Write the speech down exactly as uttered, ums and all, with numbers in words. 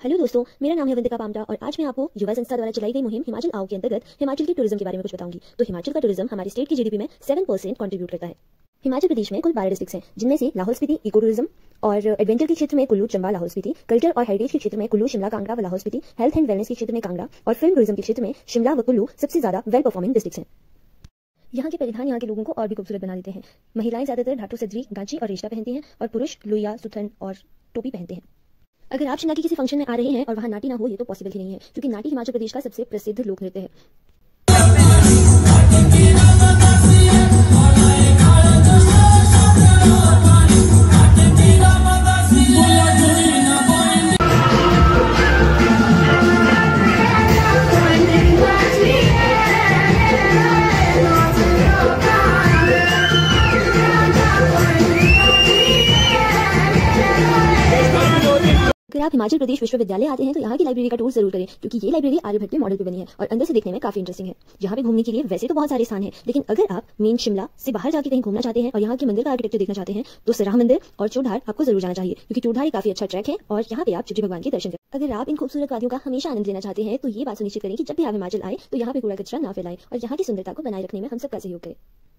Hello दोस्तों, मेरा नाम है वंदिका पामटा और आज मैं आपको युवा संस्था द्वारा चलाई गई मुहिम हिमाचल आओ के अंतर्गत हिमाचल के टूरिज्म के बारे में कुछ बताऊंगी। तो हिमाचल का टूरिज्म हमारे स्टेट की जीडीपी में सेवन परसेंट कंट्रीब्यूट करता है। हिमाचल प्रदेश में कुल बारह डिस्ट्रिक्ट्स हैं, जिनमें से लाहौल स्पीति इको टूरिज्म और एडवेंचर के क्षेत्र में कुल्लू चंबा लाहौल स्पीति, कल्चर और हेरिटेज के क्षेत्र में कुल्लू शिमला कांगड़ा व Lahaul Spiti, health and wellness के क्षेत्र में कांगड़ा और फिल्म टूरिज्म के क्षेत्र में शिमला व कुल्लू सबसे ज्यादा वेल परफॉर्मिंग डिस्ट्रिक्ट्स हैं। यहाँ के परिधान यहाँ के लोगों को और भी खूबसूरत बना देते हैं। महिलाएं ज्यादातर ढाटू सदरी, गांची और रेशा पहनती हैं और पुरुष लुइया, सुथन और टोपी पहनते हैं। अगर आप शिमला के किसी फंक्शन में आ रहे हैं और वहाँ नाटी ना हो, ये तो पॉसिबल ही नहीं है, क्योंकि नाटी हिमाचल प्रदेश का सबसे प्रसिद्ध लोक नृत्य है। अगर आप हिमाचल प्रदेश विश्वविद्यालय आते हैं तो यहाँ की लाइब्रेरी का टूर जरूर करें, क्योंकि ये लाइब्रेरी आर्यभट्ट के मॉडल पे बनी है और अंदर से देखने में काफी इंटरेस्टिंग है। यहाँ पे घूमने के लिए वैसे तो बहुत सारे स्थान हैं, लेकिन अगर आप मेन शिमला से बाहर जाके कहीं घूमना चाहते हैं और यहाँ के मंदिर का आर्किटेक्चर देखना चाहते हैं तो सराह मंदिर और चूड़धार आपको जरूर जाना चाहिए, क्योंकि चूड़धार काफी अच्छा ट्रैक है और यहाँ पे आप शिवजी भगवान के दर्शन करें। अगर आप इन खूबसूरत वादियों का हमेशा आनंद लेना चाहते हैं तो ये बात सुनिश्चित करें कि जब भी आप हिमाचल आए तो यहाँ पे कूड़ा कचरा ना फैलाएं और यहाँ की सुंदरता को बनाए रखने में हम सबका सहयोग करें।